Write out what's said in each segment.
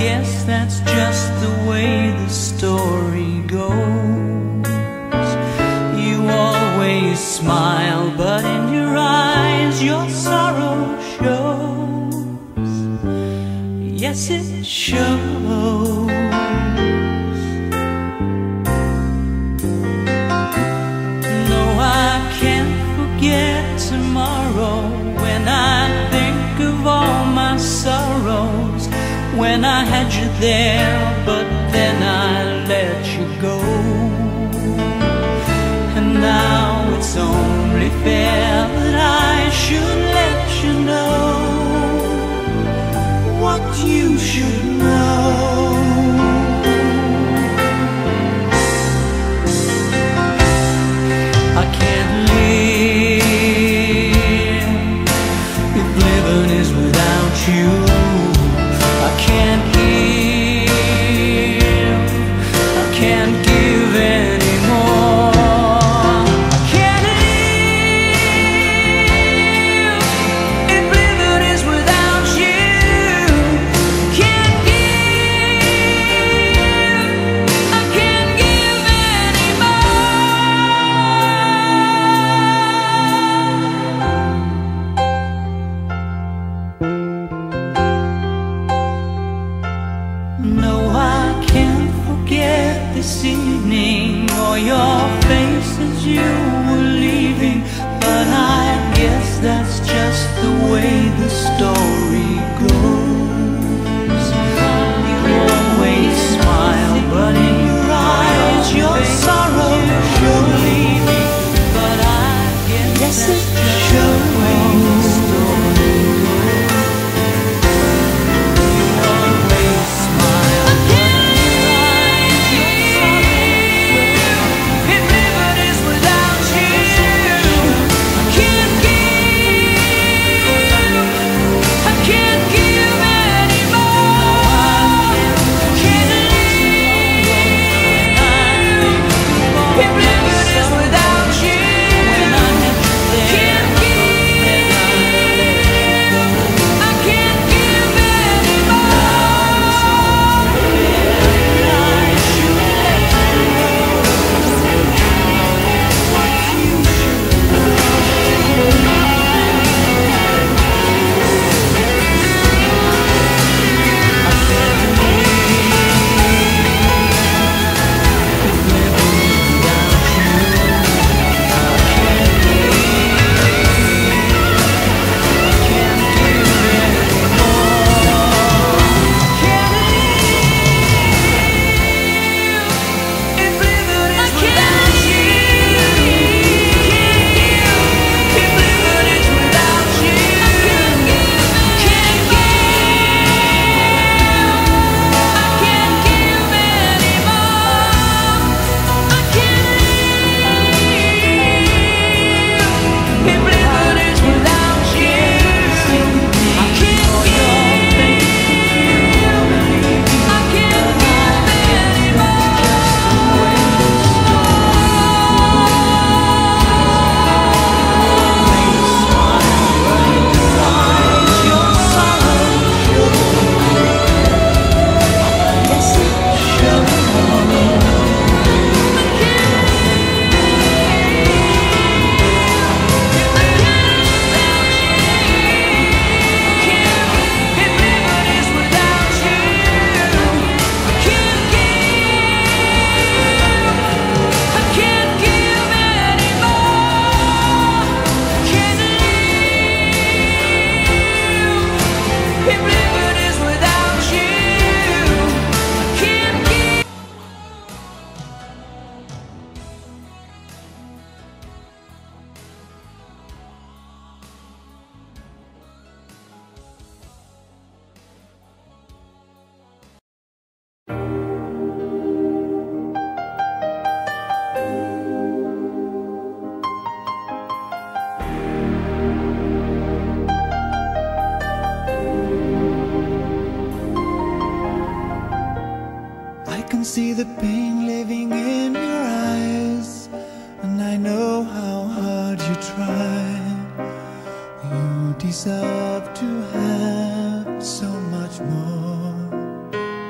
guess that's just the way the story goes. You always smile, but in your eyes your sorrow shows. Yes, it shows. No, I can't forget tomorrow when I think of all my sorrows. When I had you there, but then I let you go. And now it's only fair that I should let you know what you should know. I can't live if living is without you. I can't give, I can't give anymore. I can't live if living is without you. Can't give, I can't give No, I can't forget this evening or your face as you were leaving. But I guess that's just the way the story goes. You always smile, but in your eyes your sorrow shows. But I guess that's just the way the story goes. See the pain living in your eyes, and I know how hard you try. You deserve to have so much more.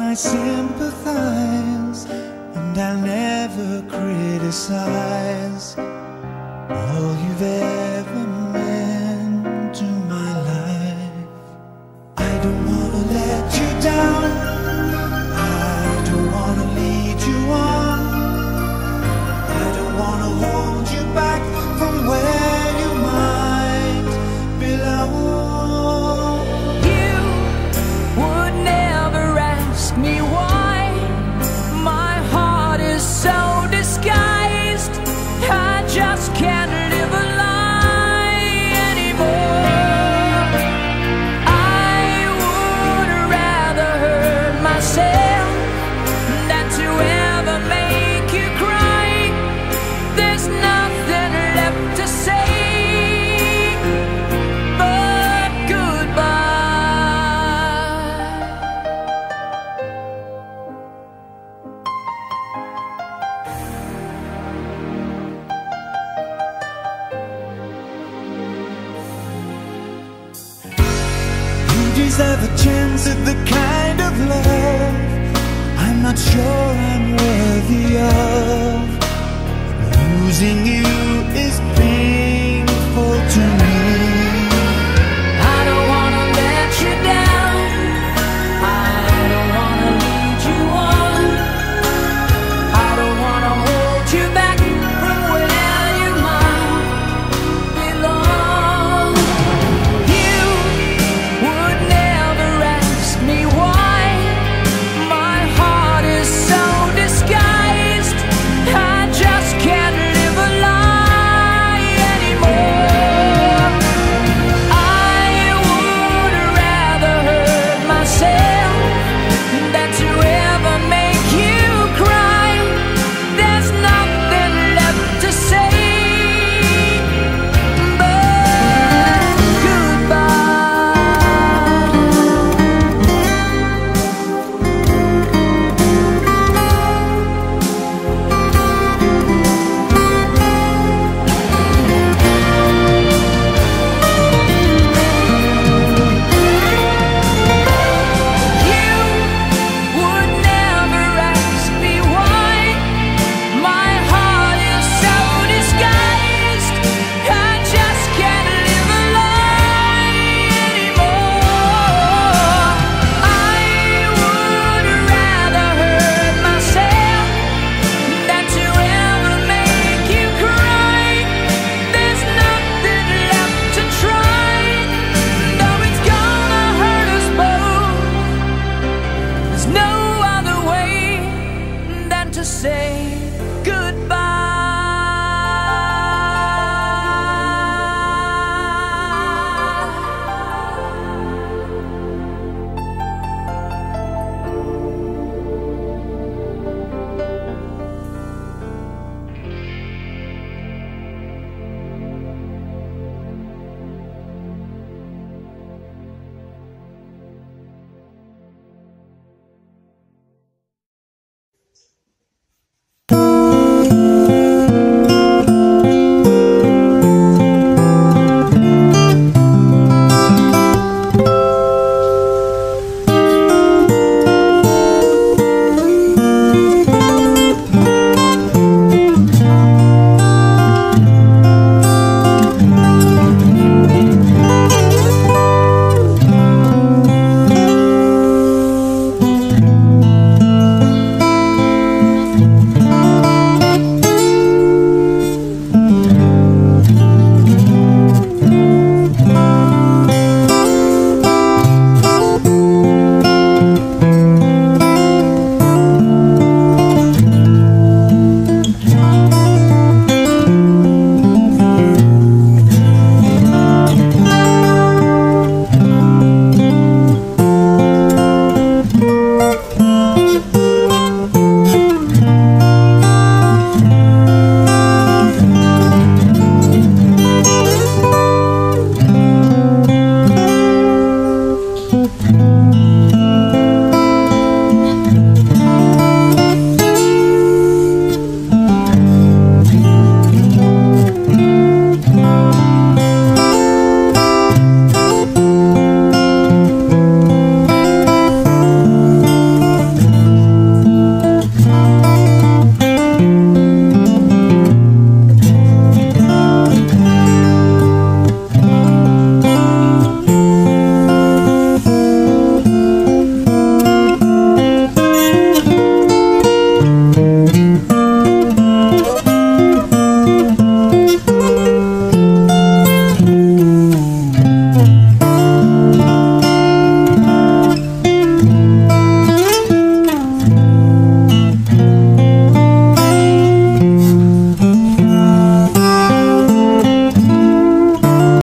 I sympathize, and I'll never criticize all you've ever meant to my life. I don't wanna let you down, I don't wanna lead you on, I don't wanna hold you back from where you might belong. You would never ask me why my heart is so disguised. I just can't live a lie anymore. I would rather hurt myself than to ever make you cry. There's nothing left to say but goodbye. You deserve a chance at the kind of love I'm not sure I'm worthy of. Losing you is pain.